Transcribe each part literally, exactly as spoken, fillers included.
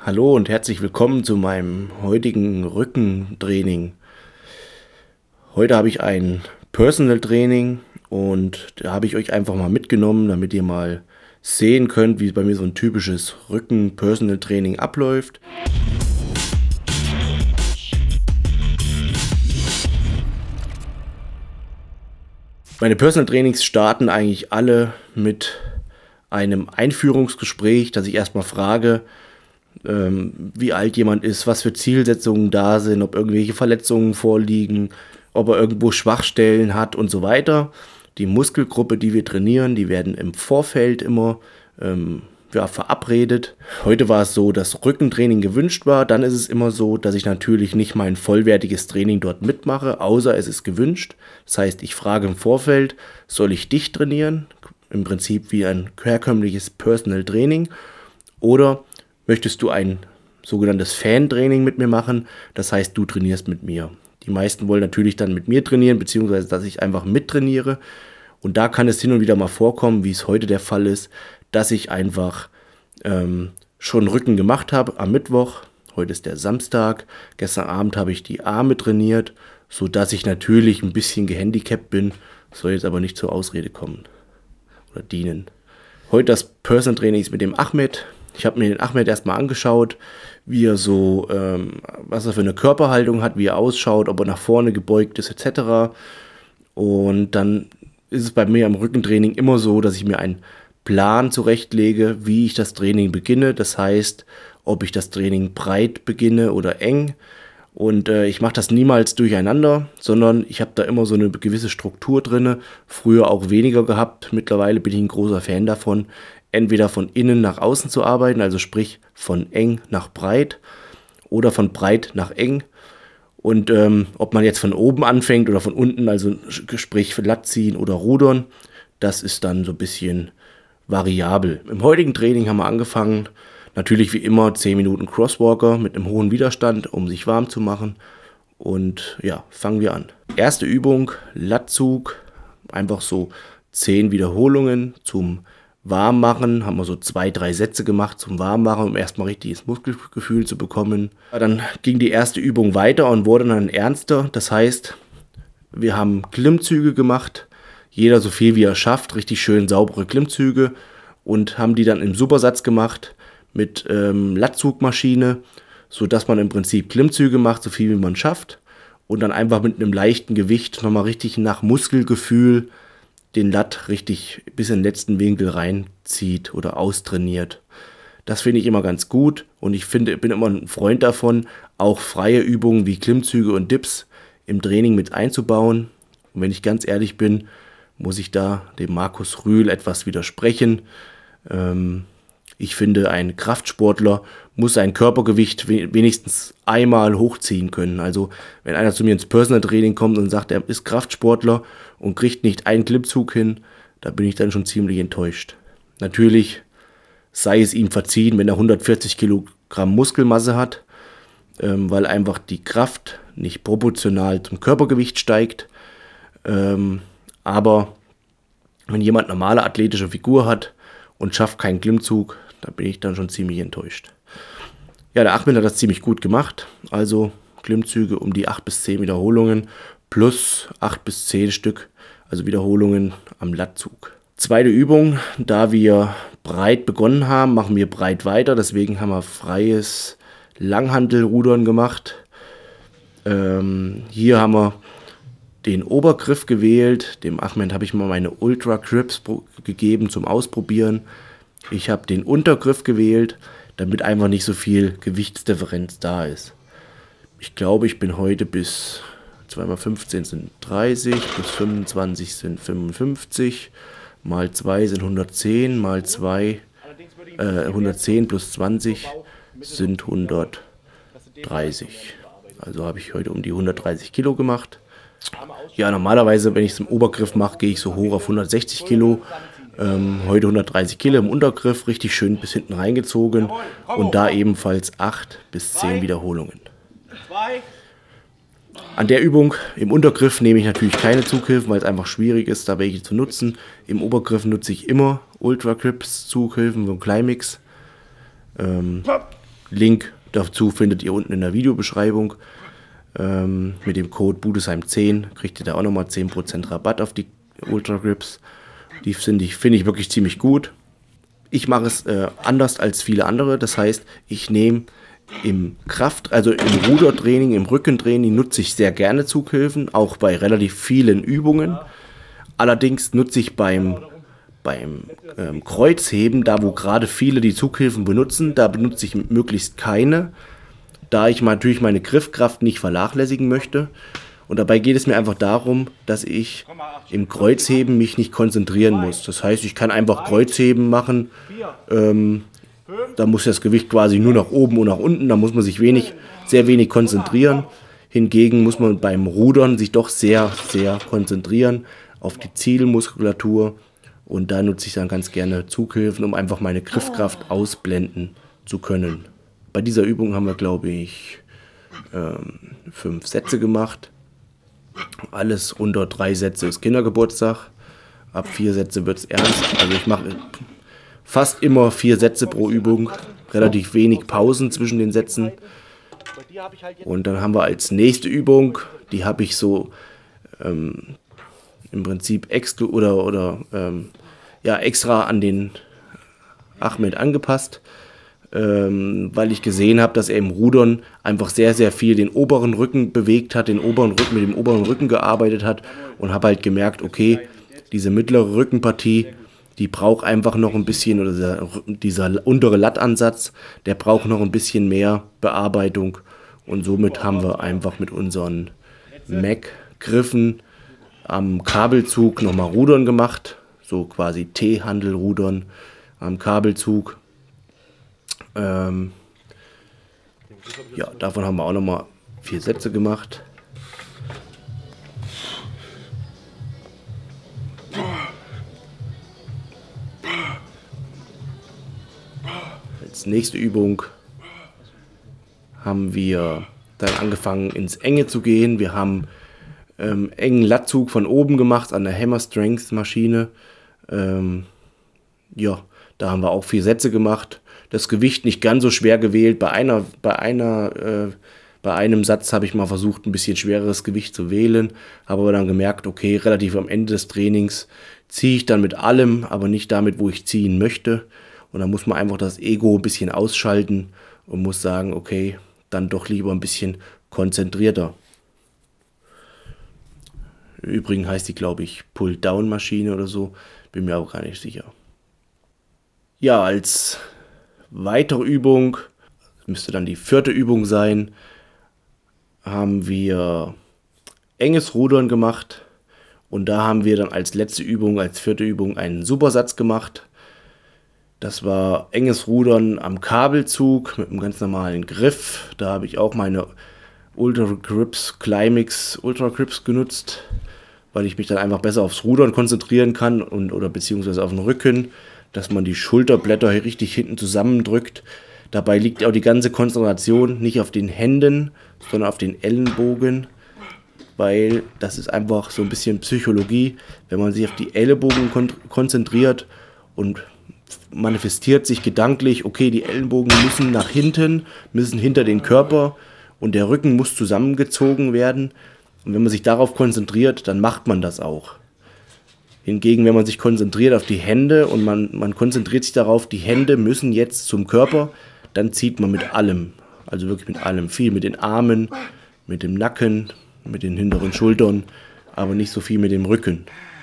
Hallo und herzlich willkommen zu meinem heutigen Rückentraining. Heute habe ich ein Personal Training und da habe ich euch einfach mal mitgenommen, damit ihr mal sehen könnt, wie bei mir so ein typisches Rücken-Personal Training abläuft. Meine Personal Trainings starten eigentlich alle mit einem Einführungsgespräch, dass ich erstmal frage, wie alt jemand ist, was für Zielsetzungen da sind, ob irgendwelche Verletzungen vorliegen, ob er irgendwo Schwachstellen hat und so weiter. Die Muskelgruppe, die wir trainieren, die werden im Vorfeld immer ähm, ja, verabredet. Heute war es so, dass Rückentraining gewünscht war. Dann ist es immer so, dass ich natürlich nicht mein vollwertiges Training dort mitmache, außer es ist gewünscht. Das heißt, ich frage im Vorfeld, soll ich dich trainieren? Im Prinzip wie ein herkömmliches Personal Training. Oder möchtest du ein sogenanntes Fan-Training mit mir machen? Das heißt, du trainierst mit mir. Die meisten wollen natürlich dann mit mir trainieren, beziehungsweise dass ich einfach mittrainiere. Und da kann es hin und wieder mal vorkommen, wie es heute der Fall ist, dass ich einfach ähm, schon Rücken gemacht habe am Mittwoch. Heute ist der Samstag. Gestern Abend habe ich die Arme trainiert, sodass ich natürlich ein bisschen gehandicapt bin. Soll jetzt aber nicht zur Ausrede kommen oder dienen. Heute das Personal Training ist mit dem Ahmed. Ich habe mir den Ahmed erstmal angeschaut, wie er so, ähm, was er für eine Körperhaltung hat, wie er ausschaut, ob er nach vorne gebeugt ist et cetera. Und dann ist es bei mir am Rückentraining immer so, dass ich mir einen Plan zurechtlege, wie ich das Training beginne. Das heißt, ob ich das Training breit beginne oder eng. Und äh, ich mache das niemals durcheinander, sondern ich habe da immer so eine gewisse Struktur drin. Früher auch weniger gehabt. Mittlerweile bin ich ein großer Fan davon, entweder von innen nach außen zu arbeiten, also sprich von eng nach breit oder von breit nach eng. Und ähm, ob man jetzt von oben anfängt oder von unten, also sprich Latt ziehen oder rudern, das ist dann so ein bisschen variabel. Im heutigen Training haben wir angefangen, natürlich wie immer zehn Minuten Crosswalker mit einem hohen Widerstand, um sich warm zu machen. Und ja, fangen wir an. Erste Übung, Lattzug, einfach so zehn Wiederholungen zum Warmmachen, haben wir so zwei, drei Sätze gemacht zum Warmmachen, um erstmal richtiges Muskelgefühl zu bekommen. Dann ging die erste Übung weiter und wurde dann ernster. Das heißt, wir haben Klimmzüge gemacht, jeder so viel wie er schafft, richtig schön saubere Klimmzüge und haben die dann im Supersatz gemacht mit ähm, Lattzugmaschine, sodass man im Prinzip Klimmzüge macht, so viel wie man schafft und dann einfach mit einem leichten Gewicht nochmal richtig nach Muskelgefühl den Latt richtig bis in den letzten Winkel reinzieht oder austrainiert. Das finde ich immer ganz gut und ich finde, bin immer ein Freund davon, auch freie Übungen wie Klimmzüge und Dips im Training mit einzubauen. Und wenn ich ganz ehrlich bin, muss ich da dem Markus Rühl etwas widersprechen. Ähm, ich finde, ein Kraftsportler muss sein Körpergewicht wenigstens einmal hochziehen können. Also wenn einer zu mir ins Personal Training kommt und sagt, er ist Kraftsportler und kriegt nicht einen Klimmzug hin, da bin ich dann schon ziemlich enttäuscht. Natürlich sei es ihm verziehen, wenn er hundertvierzig Kilogramm Muskelmasse hat, ähm, weil einfach die Kraft nicht proportional zum Körpergewicht steigt. Ähm, aber wenn jemand normale athletische Figur hat und schafft keinen Klimmzug, da bin ich dann schon ziemlich enttäuscht. Ja, der Ahmed hat das ziemlich gut gemacht. Also Klimmzüge um die acht bis zehn Wiederholungen plus acht bis zehn Stück, also Wiederholungen am Lattzug. Zweite Übung, da wir breit begonnen haben, machen wir breit weiter. Deswegen haben wir freies Langhantelrudern gemacht. Ähm, hier haben wir den Obergriff gewählt. Dem Ahmed habe ich mal meine Ultra Grips gegeben zum Ausprobieren. Ich habe den Untergriff gewählt, damit einfach nicht so viel Gewichtsdifferenz da ist. Ich glaube, ich bin heute bis zwei mal fünfzehn sind dreißig, plus fünfundzwanzig sind fünfundfünfzig, mal zwei sind hundertzehn, mal zwei, äh, hundertzehn plus zwanzig sind hundertdreißig. Also habe ich heute um die hundertdreißig Kilo gemacht. Ja, normalerweise, wenn ich es im Obergriff mache, gehe ich so hoch auf hundertsechzig Kilo. Ähm, heute hundertdreißig Kilo im Untergriff, richtig schön bis hinten reingezogen und da ebenfalls acht bis zehn Wiederholungen. An der Übung im Untergriff nehme ich natürlich keine Zughilfen, weil es einfach schwierig ist, da welche zu nutzen. Im Obergriff nutze ich immer Ultra Grips Zughilfen, so ein Climax. Ähm, Link dazu findet ihr unten in der Videobeschreibung. Ähm, mit dem Code Budesheim zehn kriegt ihr da auch nochmal zehn Prozent Rabatt auf die Ultra Grips. Die finde ich, find ich wirklich ziemlich gut. Ich mache es äh, anders als viele andere. Das heißt, ich nehme im Kraft, also im Rudertraining, im Rückentraining nutze ich sehr gerne Zughilfen, auch bei relativ vielen Übungen. Allerdings nutze ich beim, beim ähm, Kreuzheben, da wo gerade viele die Zughilfen benutzen, da benutze ich möglichst keine, da ich natürlich meine Griffkraft nicht vernachlässigen möchte. Und dabei geht es mir einfach darum, dass ich im Kreuzheben mich nicht konzentrieren muss. Das heißt, ich kann einfach Kreuzheben machen. Ähm, da muss das Gewicht quasi nur nach oben und nach unten. Da muss man sich wenig, sehr wenig konzentrieren. Hingegen muss man beim Rudern sich doch sehr, sehr konzentrieren auf die Zielmuskulatur. Und da nutze ich dann ganz gerne Zughilfen, um einfach meine Griffkraft ausblenden zu können. Bei dieser Übung haben wir, glaube ich, ähm, fünf Sätze gemacht. Alles unter drei Sätze ist Kindergeburtstag. Ab vier Sätze wird es ernst. Also ich mache fast immer vier Sätze pro Übung. Relativ wenig Pausen zwischen den Sätzen. Und dann haben wir als nächste Übung, die habe ich so ähm, im Prinzip extra oder, oder ähm, ja, extra an den Ahmed angepasst. Ähm, weil ich gesehen habe, dass er im Rudern einfach sehr, sehr viel den oberen Rücken bewegt hat, den oberen Rücken mit dem oberen Rücken gearbeitet hat und habe halt gemerkt, okay, diese mittlere Rückenpartie, die braucht einfach noch ein bisschen, oder dieser, dieser untere Lattansatz, der braucht noch ein bisschen mehr Bearbeitung und somit haben wir einfach mit unseren Mac-Griffen am Kabelzug nochmal Rudern gemacht, so quasi T-Handel-Rudern am Kabelzug. Ähm, ja, davon haben wir auch nochmal vier Sätze gemacht. Als nächste Übung haben wir dann angefangen ins Enge zu gehen. Wir haben ähm, engen Lattzug von oben gemacht an der Hammer Strength Maschine. Ähm, ja, da haben wir auch vier Sätze gemacht. Das Gewicht nicht ganz so schwer gewählt. Bei einer, bei einer, äh, bei einem Satz habe ich mal versucht, ein bisschen schwereres Gewicht zu wählen, habe aber dann gemerkt, okay, relativ am Ende des Trainings ziehe ich dann mit allem, aber nicht damit, wo ich ziehen möchte. Und dann muss man einfach das Ego ein bisschen ausschalten und muss sagen, okay, dann doch lieber ein bisschen konzentrierter. Im Übrigen heißt die, glaube ich, Pull-Down-Maschine oder so, bin mir auch gar nicht sicher. Ja, als weitere Übung, müsste dann die vierte Übung sein, haben wir enges Rudern gemacht und da haben wir dann als letzte Übung, als vierte Übung einen Supersatz gemacht. Das war enges Rudern am Kabelzug mit einem ganz normalen Griff. Da habe ich auch meine Ultra Grips, Climax Ultra Grips genutzt, weil ich mich dann einfach besser aufs Rudern konzentrieren kann und oder beziehungsweise auf den Rücken, dass man die Schulterblätter hier richtig hinten zusammendrückt. Dabei liegt auch die ganze Konzentration nicht auf den Händen, sondern auf den Ellenbogen, weil das ist einfach so ein bisschen Psychologie. Wenn man sich auf die Ellenbogen kon konzentriert und manifestiert sich gedanklich, okay, die Ellenbogen müssen nach hinten, müssen hinter den Körper und der Rücken muss zusammengezogen werden. Und wenn man sich darauf konzentriert, dann macht man das auch. Hingegen, wenn man sich konzentriert auf die Hände und man, man konzentriert sich darauf, die Hände müssen jetzt zum Körper, dann zieht man mit allem, also wirklich mit allem, viel mit den Armen, mit dem Nacken, mit den hinteren Schultern, aber nicht so viel mit dem Rücken.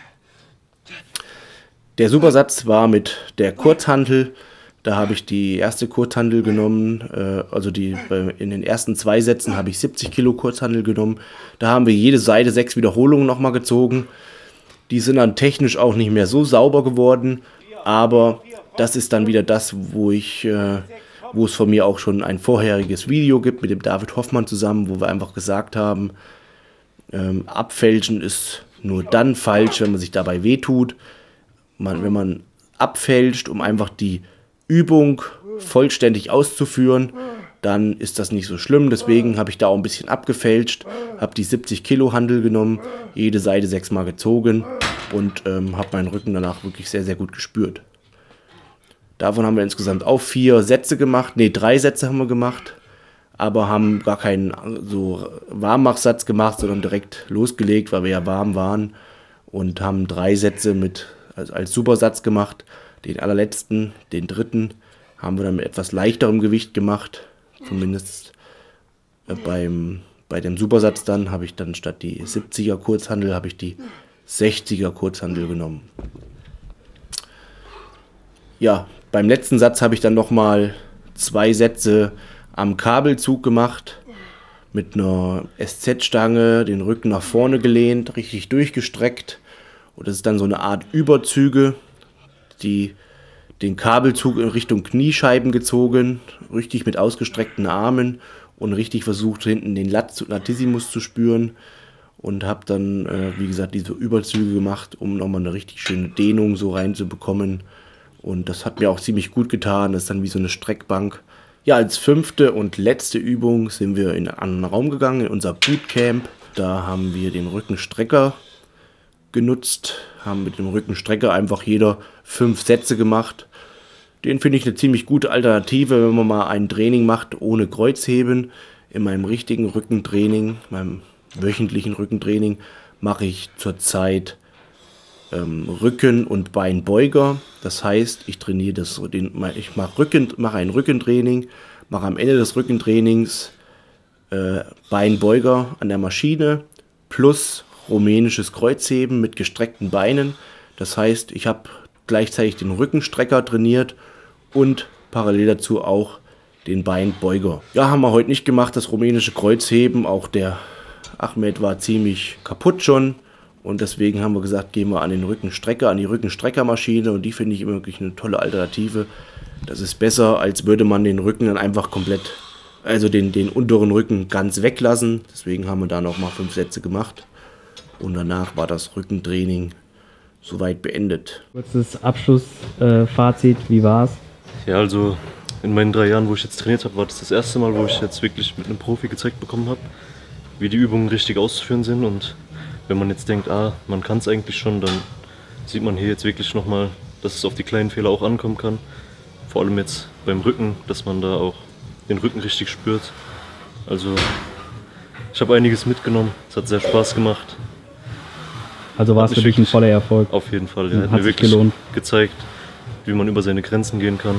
Der Supersatz war mit der Kurzhantel. Da habe ich die erste Kurzhantel genommen, äh, also die, in den ersten zwei Sätzen habe ich siebzig Kilo Kurzhantel genommen. Da haben wir jede Seite sechs Wiederholungen nochmal gezogen. Die sind dann technisch auch nicht mehr so sauber geworden, aber das ist dann wieder das, wo ich, äh, wo es von mir auch schon ein vorheriges Video gibt mit dem David Hoffmann zusammen, wo wir einfach gesagt haben, ähm, abfälschen ist nur dann falsch, wenn man sich dabei wehtut. Man, wenn man abfälscht, um einfach die Übung vollständig auszuführen, dann ist das nicht so schlimm. Deswegen habe ich da auch ein bisschen abgefälscht, habe die siebzig Kilo Hantel genommen, jede Seite sechsmal gezogen und ähm, habe meinen Rücken danach wirklich sehr, sehr gut gespürt. Davon haben wir insgesamt auch vier Sätze gemacht. Ne, drei Sätze haben wir gemacht. Aber haben gar keinen so Warmmachsatz gemacht, sondern direkt losgelegt, weil wir ja warm waren. Und haben drei Sätze mit, als, als Supersatz gemacht. Den allerletzten, den dritten, haben wir dann mit etwas leichterem Gewicht gemacht. Zumindest äh, beim, bei dem Supersatz dann habe ich dann statt die siebziger Kurzhandel, habe ich die sechziger Kurzhandel genommen. Ja, beim letzten Satz habe ich dann nochmal zwei Sätze am Kabelzug gemacht. Mit einer S Z-Stange, den Rücken nach vorne gelehnt, richtig durchgestreckt. Und das ist dann so eine Art Überzüge, die den Kabelzug in Richtung Kniescheiben gezogen, richtig mit ausgestreckten Armen und richtig versucht hinten den Latissimus zu spüren und habe dann, äh, wie gesagt, diese Überzüge gemacht, um nochmal eine richtig schöne Dehnung so reinzubekommen und das hat mir auch ziemlich gut getan, das ist dann wie so eine Streckbank. Ja, als fünfte und letzte Übung sind wir in einen anderen Raum gegangen, in unser Bootcamp. Da haben wir den Rückenstrecker genutzt, haben mit dem Rückenstrecker einfach jeder fünf Sätze gemacht. Den finde ich eine ziemlich gute Alternative, wenn man mal ein Training macht ohne Kreuzheben. In meinem richtigen Rückentraining, meinem wöchentlichen Rückentraining, mache ich zurzeit ähm, Rücken- und Beinbeuger. Das heißt, ich trainiere das, den, ich mache Rücken, mache ein Rückentraining, mache am Ende des Rückentrainings äh, Beinbeuger an der Maschine plus rumänisches Kreuzheben mit gestreckten Beinen. Das heißt, ich habe gleichzeitig den Rückenstrecker trainiert und parallel dazu auch den Beinbeuger. Ja, haben wir heute nicht gemacht, das rumänische Kreuzheben. Auch der Ahmed war ziemlich kaputt schon. Und deswegen haben wir gesagt, gehen wir an den Rückenstrecker, an die Rückenstreckermaschine. Und die finde ich wirklich eine tolle Alternative. Das ist besser, als würde man den Rücken dann einfach komplett, also den, den unteren Rücken ganz weglassen. Deswegen haben wir da nochmal fünf Sätze gemacht. Und danach war das Rückentraining soweit beendet. Kurzes Abschlussfazit, äh, wie war's? Ja, also in meinen drei Jahren, wo ich jetzt trainiert habe, war das das erste Mal, wo ich jetzt wirklich mit einem Profi gezeigt bekommen habe, wie die Übungen richtig auszuführen sind. Und wenn man jetzt denkt, ah, man kann es eigentlich schon, dann sieht man hier jetzt wirklich nochmal, dass es auf die kleinen Fehler auch ankommen kann. Vor allem jetzt beim Rücken, dass man da auch den Rücken richtig spürt. Also ich habe einiges mitgenommen, es hat sehr Spaß gemacht. Also war es für dich ein voller Erfolg? Auf jeden Fall, ja. Hat, hat mir sich wirklich gelohnt. gezeigt, wie man über seine Grenzen gehen kann.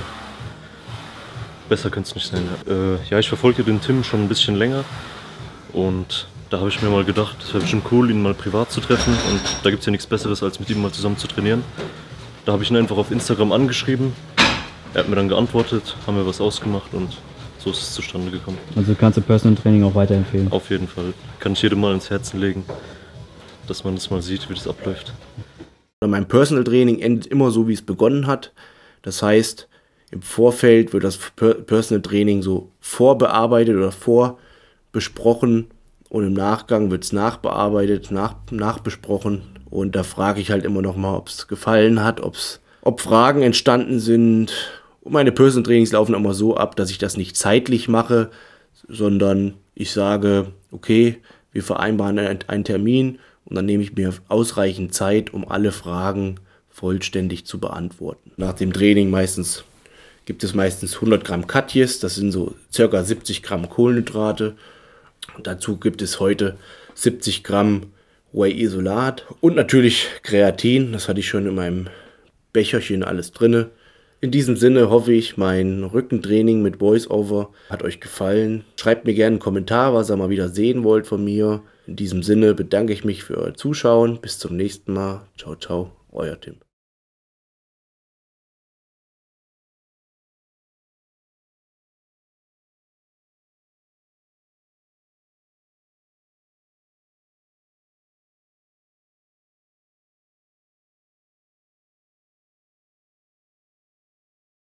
Besser könnte es nicht sein. Ja. Äh, ja, ich verfolge den Tim schon ein bisschen länger und da habe ich mir mal gedacht, es wäre bestimmt cool, ihn mal privat zu treffen und da gibt es ja nichts Besseres, als mit ihm mal zusammen zu trainieren. Da habe ich ihn einfach auf Instagram angeschrieben, er hat mir dann geantwortet, haben wir was ausgemacht und so ist es zustande gekommen. Also kannst du Personal Training auch weiterempfehlen? Auf jeden Fall, kann ich jedem mal ins Herzen legen, dass man das mal sieht, wie das abläuft. Mein Personal Training endet immer so, wie es begonnen hat. Das heißt, im Vorfeld wird das Personal Training so vorbearbeitet oder vorbesprochen und im Nachgang wird es nachbearbeitet, nach, nachbesprochen. Und da frage ich halt immer noch mal, ob es gefallen hat, ob's, ob Fragen entstanden sind. Und meine Personal Trainings laufen immer so ab, dass ich das nicht zeitlich mache, sondern ich sage, okay, wir vereinbaren einen Termin. Und dann nehme ich mir ausreichend Zeit, um alle Fragen vollständig zu beantworten. Nach dem Training meistens gibt es meistens hundert Gramm Katjes, das sind so ca. siebzig Gramm Kohlenhydrate. Und dazu gibt es heute siebzig Gramm Whey-Isolat und natürlich Kreatin, das hatte ich schon in meinem Becherchen alles drinne. In diesem Sinne hoffe ich, mein Rückentraining mit Voice-Over hat euch gefallen. Schreibt mir gerne einen Kommentar, was ihr mal wieder sehen wollt von mir. In diesem Sinne bedanke ich mich für euer Zuschauen. Bis zum nächsten Mal. Ciao, ciao, euer Tim.